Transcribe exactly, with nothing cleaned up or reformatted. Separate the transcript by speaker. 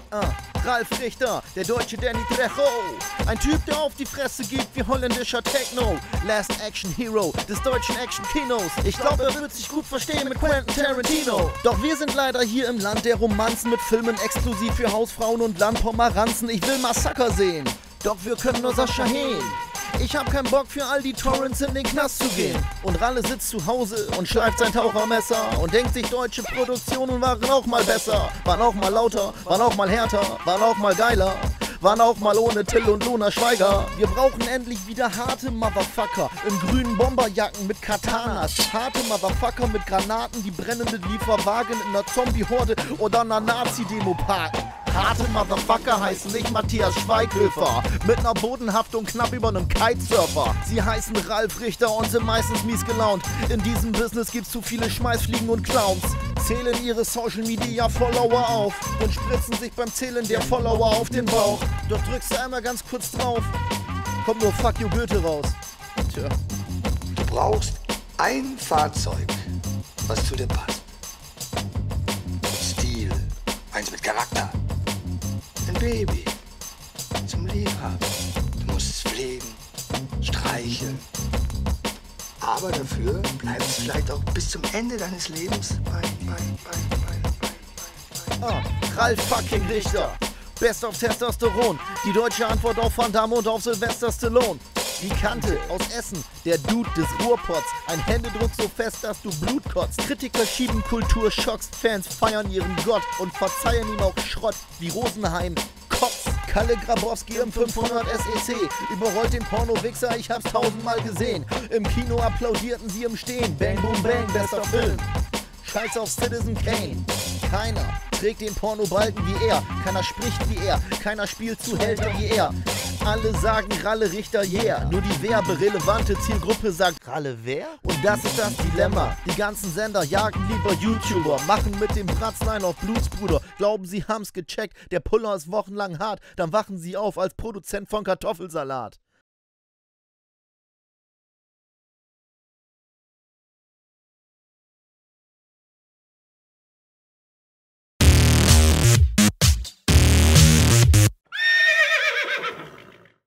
Speaker 1: Ah, Ralf Richter, der deutsche Danny Trejo. Ein Typ, der auf die Fresse gibt wie holländischer Techno. Last Action Hero des deutschen Action-Kinos. Ich glaube, er wird sich gut verstehen mit Quentin Tarantino. Doch wir sind leider hier im Land der Romanzen mit Filmen exklusiv für Hausfrauen und Landpomeranzen. Ich will Massaker sehen, doch wir können nur Sascha Hehn. Ich hab keinen Bock für all die Torrents in den Knast zu gehen. Und Ralle sitzt zu Hause und schleift sein Tauchermesser und denkt sich, deutsche Produktionen waren auch mal besser. Waren auch mal lauter, waren auch mal härter, waren auch mal geiler. Waren auch mal ohne Till und Luna Schweiger. Wir brauchen endlich wieder harte Motherfucker in grünen Bomberjacken mit Katanas. Harte Motherfucker mit Granaten, die brennende Lieferwagen in einer Zombie-Horde oder einer Nazi-Demo parken. Harte Motherfucker heißen nicht Matthias Schweighöfer mit einer Bodenhaftung knapp über einem Kitesurfer. Sie heißen Ralf Richter und sind meistens mies gelaunt. In diesem Business gibt's zu viele Schmeißfliegen und Clowns. Zählen ihre Social Media Follower auf und spritzen sich beim Zählen der Follower auf den Bauch. Doch drückst du einmal ganz kurz drauf, kommt nur Fuck you Goethe raus. Tja.
Speaker 2: Du brauchst ein Fahrzeug, was zu dir passt. Stil, eins mit Charakter. Ein Baby zum Liebhaben. Du musst es pflegen, streicheln. Aber dafür bleibt es vielleicht auch bis zum Ende deines Lebens bei, bei, bei, bei, bei, bei.
Speaker 1: Ah, Ralf fucking Richter. Best of Testosteron. Die deutsche Antwort auf Van Damme und auf Sylvester Stallone. Die Kante aus Essen, der Dude des Ruhrpots. Ein Händedruck so fest, dass du Blut kotzt. Kritiker schieben Kulturschocks, Fans feiern ihren Gott und verzeihen ihm auch Schrott wie Rosenheim. Kotz. Kalle Grabowski im fünfhundert S E C überrollt den Porno-Wichser, ich hab's tausendmal gesehen. Im Kino applaudierten sie im Stehen. Bang, boom, bang, bester Film. Scheiß auf Citizen Kane. Keiner trägt den Pornobalken wie er. Keiner spricht wie er. Keiner spielt Zuhälter wie er. Alle sagen Ralle Richter, yeah. Nur die werberelevante Zielgruppe sagt Ralle wer? Und das ist das Dilemma. Die ganzen Sender jagen lieber YouTuber, machen mit dem Bratzlein auf Blutsbruder. Glauben, sie haben's gecheckt, der Puller ist wochenlang hart. Dann wachen sie auf als Produzent von Kartoffelsalat.